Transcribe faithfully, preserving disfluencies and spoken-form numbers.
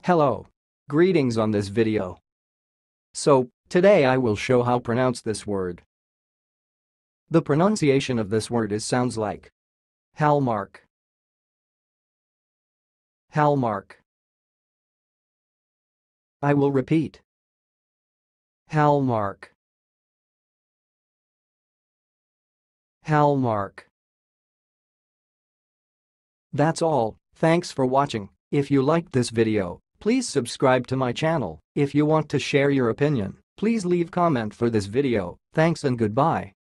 Hello. Greetings on this video. So, today I will show how pronounce this word. The pronunciation of this word is sounds like Halmark. Halmark. I will repeat. Halmark. Halmark. That's all. Thanks for watching. If you liked this video, please subscribe to my channel. If you want to share your opinion, please leave comment for this video. Thanks and goodbye.